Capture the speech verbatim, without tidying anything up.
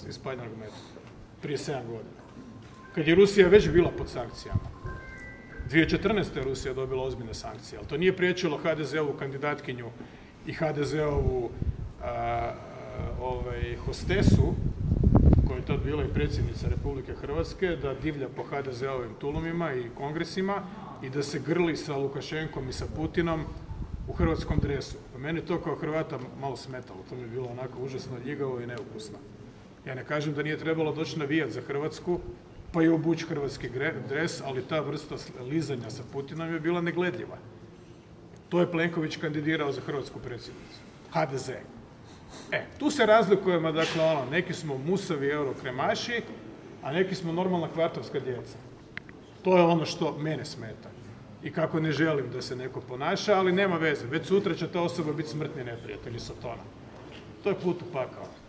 ispaljenog metka prije sedam godina. Kad je Rusija već bila pod sankcijama. dvije tisuće četrnaeste. je Rusija dobila ozbiljne sankcije, ali to nije priječilo ha de ze ovu kandidatkinju i ha de ze ovu ovaj, hostesu, koja je tad bila i predsjednica Republike Hrvatske, da divlja po ha de ze ovim tulumima i kongresima i da se grli sa Lukašenkom i sa Putinom u hrvatskom dresu. Meni to kao Hrvata malo smetalo, to mi je bilo onako užasno ljigavo i neukusno. Ja ne kažem da nije trebalo doći navijati za Hrvatsku, pa i obući hrvatski dres, ali ta vrsta lizanja sa Putinom je bila negledljiva. To je Plenković kandidirao za hrvatsku predsjednicu. ha de ze. E, tu se razlikujemo, dakle, ono, neki smo musavi eurokremaši, a neki smo normalna kvartovska djeca. To je ono što mene smeta. I kako ne želim da se neko ponaša, ali nema veze. Već sutra će ta osoba biti smrtni neprijatelj i Sotona. To je put u pakao.